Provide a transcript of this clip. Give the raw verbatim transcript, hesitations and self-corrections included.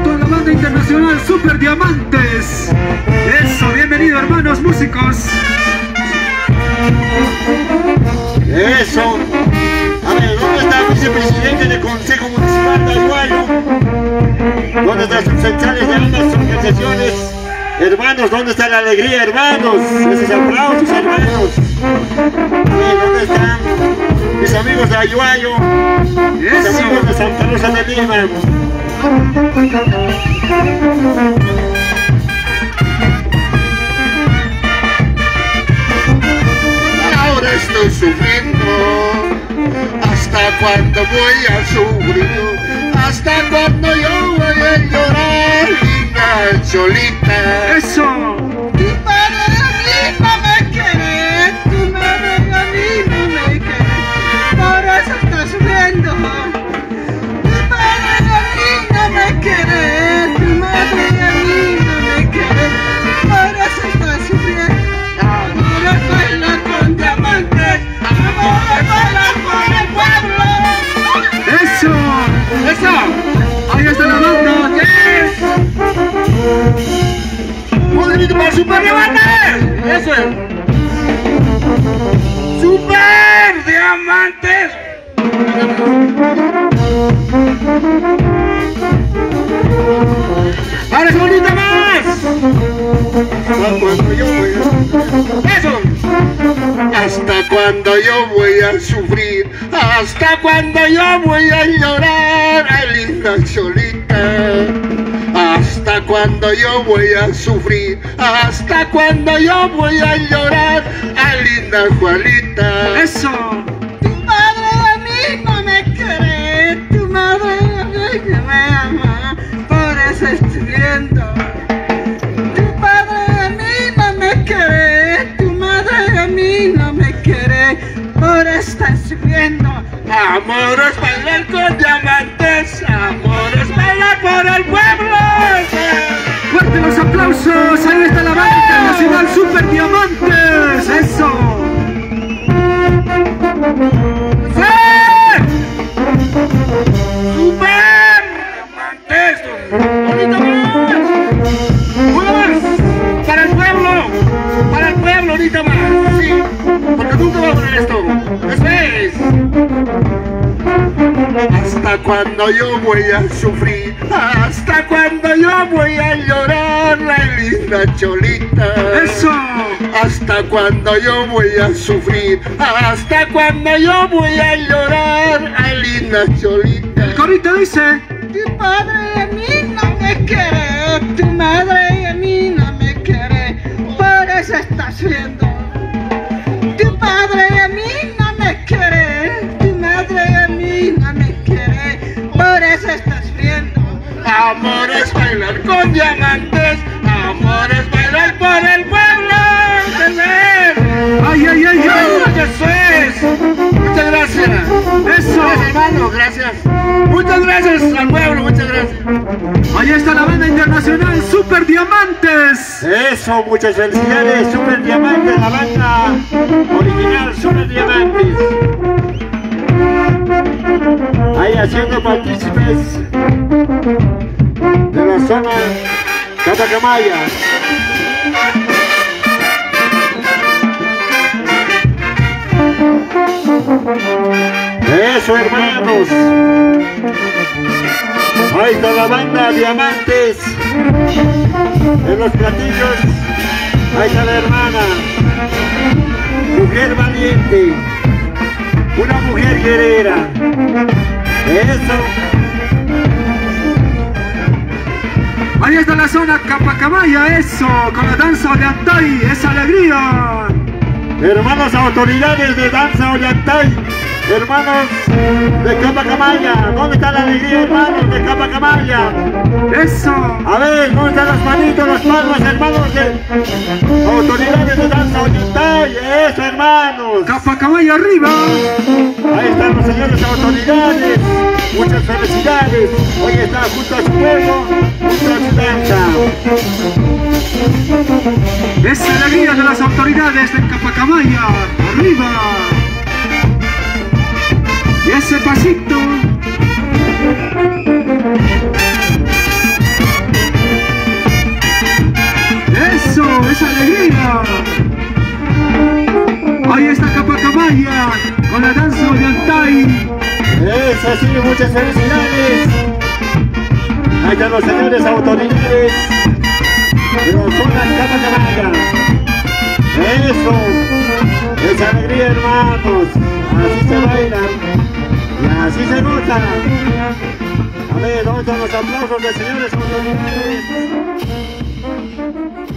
junto a la banda internacional Super Diamantes. Eso, bienvenido hermanos músicos. Eso. A ver, ¿dónde está el vicepresidente del Consejo Municipal de Aguayo? ¿Dónde están sus centrales de ambas organizaciones? Hermanos, ¿dónde está la alegría, hermanos? Esos aplausos, hermanos. A ver, ¿dónde están mis amigos de Aguayo? Mis amigos de Santa Rosa de Lima. Ahora estoy sufriendo. ¿Hasta cuándo voy a sufrir? ¿Hasta cuándo yo voy a llorar, linda Cholita? ¡Eso! Tu padre a mí no me quiere, tu madre a mí no me quiere, por eso estoy sufriendo. Tu padre a mí no me quiere, tu madre a mí no me quiere, por eso estoy sufriendo. Amor es bailar con diamantes, amor es bailar con el pueblo. ¡Eso! ¡Eso! ¡Ahí está la banda! ¡Yes! ¡Un grito para Super Diamantes! ¡Eso es! ¡Super Diamantes! ¡Vale, bonita más! ¡Eso! ¿Hasta cuándo yo voy a sufrir? ¿Hasta cuándo yo voy a llorar? Ay, linda Cholita. ¿Hasta cuándo yo voy a sufrir? ¿Hasta cuándo yo voy a llorar? Ay, linda Juanita. ¡Eso! Tu madre a mí no me quiere, tu madre a mí que me ama, por eso estoy viendo. Tu padre a mí no me quiere, tu madre a mí no me quiere, por eso estoy sufriendo. Amor es bailar con diamantes, amor es bailar por el pueblo. ¡Fuerte los aplausos! ¡Ahí está la banda internacional Super Diamantes! ¡Eso! ¡Sí! ¡Super Diamantes! ¡Bonito más! ¡Uno más! ¡Para el pueblo! ¡Para el pueblo! ¡Ahorita más! ¡Sí! Porque nunca va a poner esto. ¡Eso es! ¿Hasta cuándo yo voy a sufrir? ¿Hasta cuándo yo voy a llorar? Ay, linda Cholita. ¡Eso! ¿Hasta cuándo yo voy a sufrir? ¿Hasta cuándo yo voy a llorar? Ay, linda Cholita. El corito dice: Tu padre a mí no me quiere, tu madre a mí no me quiere, por eso estás viendo. Tu padre a mí no me quiere, tu madre a mí no me quiere, por eso estás viendo. Amor es bailar con diamantes, amor es bailar por el pueblo. ¡Ay, ay, ay, ay! ¡Eso es! Muchas gracias. ¡Eso! Gracias, hermano, gracias. Muchas gracias al pueblo, muchas gracias. ¡Ahí está la banda internacional Super Diamantes! Eso, muchas felicidades, Super Diamantes, la banda original Super Diamantes. Ahí haciendo partícipes de la zona Catacamaya. Eso, hermanos. Ahí está la banda Diamantes en los platillos. Ahí está la hermana, mujer valiente, una mujer guerrera. Eso. Ahí está la zona Capacamaya, eso, con la danza Ollantay, esa alegría. Hermanos autoridades de danza Ollantay, hermanos de Capacamaya, ¿dónde está la alegría, hermanos de Capacamaya? Eso. A ver, ¿dónde están las manitos, las palmas, hermanos de autoridades de danza Ollantay? Eso, hermanos. Capacamaya arriba. Ahí están los señores autoridades. Muchas felicidades. Hoy está junto a su pueblo, junto a su danza. Esa alegría de las autoridades de Capacamaya. Arriba. Y ese pasito. Capacamaya con la danza Ollantay. Eso sí, muchas felicidades. Ahí están los señores autoridades de la zona Capacamaya. Eso, esa alegría, hermanos. Así se baila y así se nota. A ver, ¿dónde están los aplausos de señores autoridades?